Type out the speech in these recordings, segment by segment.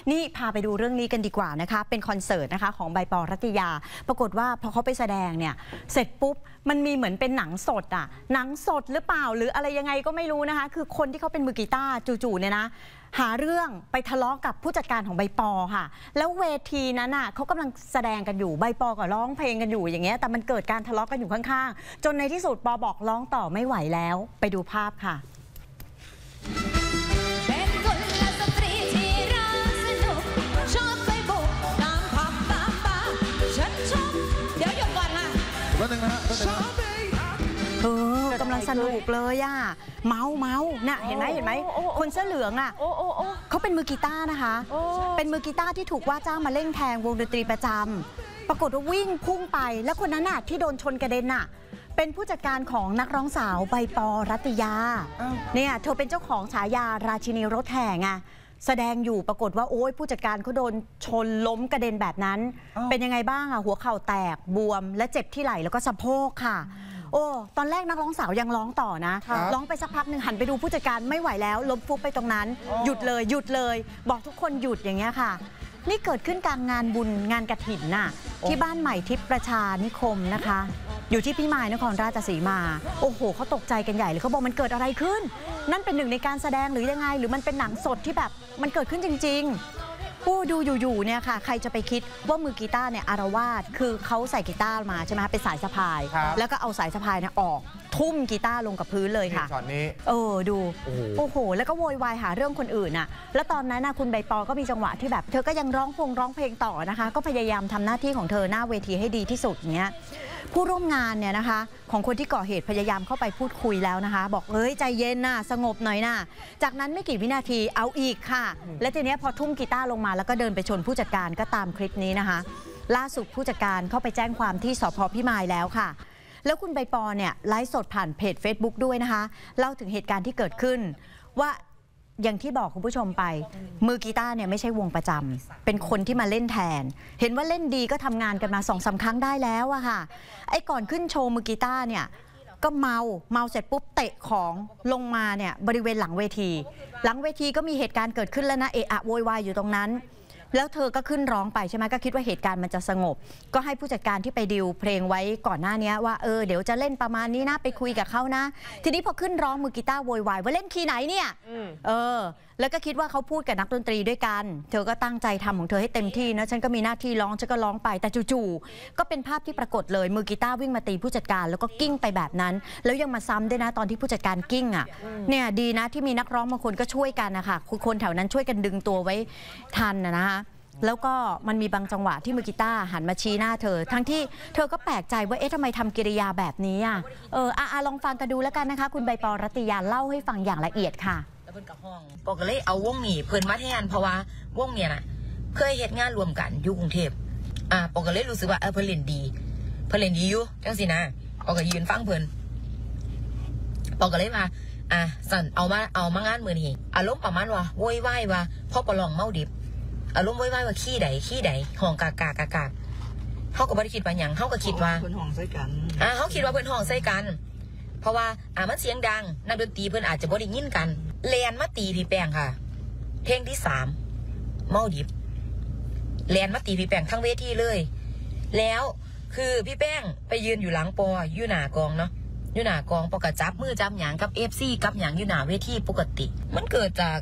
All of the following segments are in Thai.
นี่พาไปดูเรื่องนี้กันดีกว่านะคะเป็นคอนเสิร์ตนะคะของใบปอรัตยาปรากฏว่าพอเขาไปแสดงเนี่ยเสร็จปุ๊บมันมีเหมือนเป็นหนังสดอ่ะหนังสดหรือเปล่าหรืออะไรยังไงก็ไม่รู้นะคะคือคนที่เขาเป็นมือกีตาร์จู่ๆเนี่ยนะหาเรื่องไปทะเลาะกับผู้จัดการของใบปอค่ะแล้วเวทีนั้นน่ะเขากำลังแสดงกันอยู่ใบปอก็ร้องเพลงกันอยู่อย่างเงี้ยแต่มันเกิดการทะเลาะกันอยู่ข้างๆจนในที่สุดปอบอกร้องต่อไม่ไหวแล้วไปดูภาพค่ะกำลังสนุกเลยอ่ะเมาน่ะเห็นไหมคนเสื้อเหลืองอ่ะเขาเป็นมือกีตาร์นะคะเป็นมือกีตาร์ที่ถูกว่าจ้างมาเล่นแทนวงดนตรีประจำปรากฏว่าวิ่งพุ่งไปแล้วคนนั้นน่ะที่โดนชนกระเด็นน่ะเป็นผู้จัดการของนักร้องสาวใบปอรัตยาเนี่ยเธอเป็นเจ้าของฉายาราชินีรถแห่ไงแสดงอยู่ปรากฏว่าโอ้ยผู้จัดการเขาโดนชนล้มกระเด็นแบบนั้นเป็นยังไงบ้างอ่ะหัวเข่าแตกบวมและเจ็บที่ไหล่แล้วก็สะโพกค่ะโอ้ตอนแรกนักร้องสาวยังร้องต่อนะร้องไปสักพักหนึ่งหันไปดูผู้จัดการไม่ไหวแล้วล้มฟุบไปตรงนั้นหยุดเลยบอกทุกคนหยุดอย่างเงี้ยค่ะนี่เกิดขึ้นกลางงานบุญงานกฐินน่ะที่บ้านใหม่ทิพย์ประชานิคมนะคะอยู่ที่พิมายนครราชสีมาโอ้โหเขาตกใจกันใหญ่เลยเขาบอกมันเกิดอะไรขึ้นนั่นเป็นหนึ่งในการแสดงหรือยังไงหรือมันเป็นหนังสดที่แบบมันเกิดขึ้นจริงๆผู้ดูอยู่เนี่ยค่ะใครจะไปคิดว่ามือกีตาร์เนี่ยอารวาสคือเขาใส่กีตาร์มาใช่ไหมเป็นสายสะพายแล้วก็เอาสายสะพายเนี่ยออกทุ่มกีตาร์ลงกับพื้นเลยค่ะตอนนี้ดูโอ้โหแล้วก็โวยวายหาเรื่องคนอื่นน่ะแล้วตอนนั้นนะคุณใบปอก็มีจังหวะที่แบบเธอก็ยังร้องเพลงต่อนะคะก็พยายามทำหน้าที่ของเธอหน้าเวทีให้ดีที่สุดเนี้ยผู้ร่วมงานเนี่ยนะคะของคนที่ก่อเหตุพยายามเข้าไปพูดคุยแล้วนะคะบอกใจเย็นนะสงบหน่อยนะจากนั้นไม่กี่วินาทีเอาอีกค่ะและทีนี้พอทุ่มกีตาร์ลงมาแล้วก็เดินไปชนผู้จัดการก็ตามคลิปนี้นะคะล่าสุดผู้จัดการเข้าไปแจ้งความที่สภ.พิมายแล้วค่ะแล้วคุณใบปอเนี่ยไลฟ์สดผ่านเพจ Facebook ด้วยนะคะเล่าถึงเหตุการณ์ที่เกิดขึ้นว่าอย่างที่บอกคุณผู้ชมไปมือกีตาร์เนี่ยไม่ใช่วงประจำเป็นคนที่มาเล่นแทนเห็นว่าเล่นดีก็ทำงานกันมา2-3 ครั้งได้แล้วอะค่ะไอ้ก่อนขึ้นโชว์มือกีตาร์เนี่ยก็เมาเสร็จปุ๊บเตะของลงมาเนี่ยบริเวณหลังเวทีก็มีเหตุการณ์เกิดขึ้นแล้วนะเอะอะโวยวายอยู่ตรงนั้นแล้วเธอก็ขึ้นร้องไปใช่ไหมก็คิดว่าเหตุการณ์มันจะสงบก็ให้ผู้จัดการที่ไปดิวเพลงไว้ก่อนหน้านี้ว่าเดี๋ยวจะเล่นประมาณนี้นะไปคุยกับเขานะทีนี้พอขึ้นร้องมือกีตาร์โวยวายว่าเล่นคีย์ไหนเนี่ยแล้วก็คิดว่าเขาพูดกับนักดนตรีด้วยกันเธอก็ตั้งใจทำของเธอให้เต็มที่นะฉันก็มีหน้าที่ร้องฉันก็ร้องไปแต่จู่ๆก็เป็นภาพที่ปรากฏเลยมือกีตาร์วิ่งมาตีผู้จัดการแล้วก็กิ้งไปแบบนั้นแล้วยังมาซ้ำด้วยนะตอนที่ผู้จัดการกิ้งอ่ะเนี่ยดีนะที่มีนักร้องบางคนก็ช่วยกันนะคะคนแถวนั้นช่วยกันดึงตัวไว้ทันนะคะแล้วก็มันมีบางจังหวะที่มือกีตาร์หันมาชี้หน้าเธอทั้งที่เธอก็แปลกใจว่าทำไมทำกิริยาแบบนี้ลองฟังกันดูแล้วกันนะคะคุณใบปอรัตยาเล่าให้ฟังอย่างละเอียดค่ะแล้วเพิ่นกับห้องปอก็เลยเอาวงหนีเพิ่นมาแทนเพราะว่าวงเนี่ยนะเคยเฮ็ดงานรวมกันอยู่กรุงเทพปอก็เลยรู้สึกว่าเพิ่นเล่นดีอยู่จังสินะปอก็ยืนฟังเพิ่นปอก็เลยว่าสั่นเอามางานมือนี้อารมณ์ประมาณว่าโวยวายว่าพ่อปลองเมาดิบอารมณ์ไว้ว่าขี้ใดห้องกากเขาก็ไม่ได้คิดว่าอย่างเขาก็คิดว่าเพื่อนห้องใส่กันเขาคิดว่าเพื่อนห้องใส่กันเพราะว่ามันเสียงดังนักดนตรีเพื่อนอาจจะบ่ได้ยินกันแลนมาตีพี่แป้งค่ะเพลงที่3เมาดิบแลนมาตีพี่แป้งทั้งเวทีเลยแล้วคือพี่แป้งไปยืนอยู่หลังปออยู่หน้ากองเนาะอยู่หน้ากองปกติจับมือจับหยางกับFCกับหยางอยู่หน้าเวทีปกติมันเกิดจาก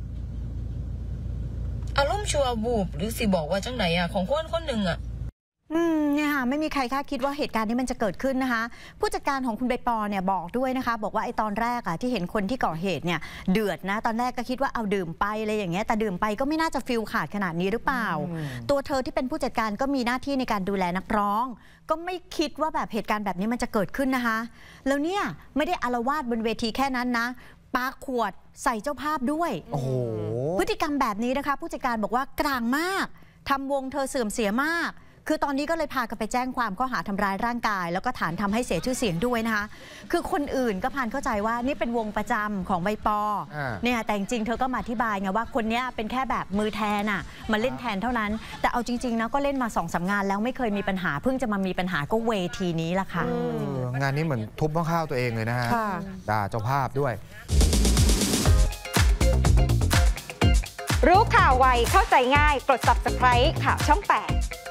อารมณ์ชั่ววูบหรือสิบอกว่าจังไหนของคนหนึ่งเนี่ยค่ะไม่มีใครคาดคิดว่าเหตุการณ์นี้มันจะเกิดขึ้นนะคะผู้จัดการของคุณใบปอเนี่ยบอกด้วยนะคะบอกว่าไอ้ตอนแรกที่เห็นคนที่ก่อเหตุเนี่ยเดือดนะตอนแรกก็คิดว่าเอาดื่มไปอะไรอย่างเงี้ยแต่ดื่มไปก็ไม่น่าจะฟิลขาดขนาดนี้หรือเปล่าตัวเธอที่เป็นผู้จัดการก็มีหน้าที่ในการดูแลนักร้องก็ไม่คิดว่าแบบเหตุการณ์แบบนี้มันจะเกิดขึ้นนะคะแล้วเนี่ยไม่ได้อาละวาดบนเวทีแค่นั้นนะปาขวดใส่เจ้าภาพด้วยพฤติกรรมแบบนี้นะคะผู้จัดการบอกว่ากลางมากทำวงเธอเสื่อมเสียมากคือตอนนี้ก็เลยพากันไปแจ้งความข้อหาทำร้ายร่างกายแล้วก็ฐานทำให้เสียชื่อเสียงด้วยนะคะคือคนอื่นก็พานเข้าใจว่านี่เป็นวงประจำของใบปอเนี่ยแต่จริงๆเธอก็มาอธิบายไงว่าคนนี้เป็นแค่แบบมือแทนมาเล่นแทนเท่านั้นแต่เอาจริงๆนะก็เล่นมา2-3 งานแล้วไม่เคยมีปัญหาเพิ่งจะมามีปัญหาก็เวทีนี้ละค่ะงานนี้เหมือนทุบหม้อข้าวตัวเองเลยนะฮะด่าเจ้าภาพด้วยรู้ข่าวไวเข้าใจง่ายกด Subscribe ข่าวช่อง 8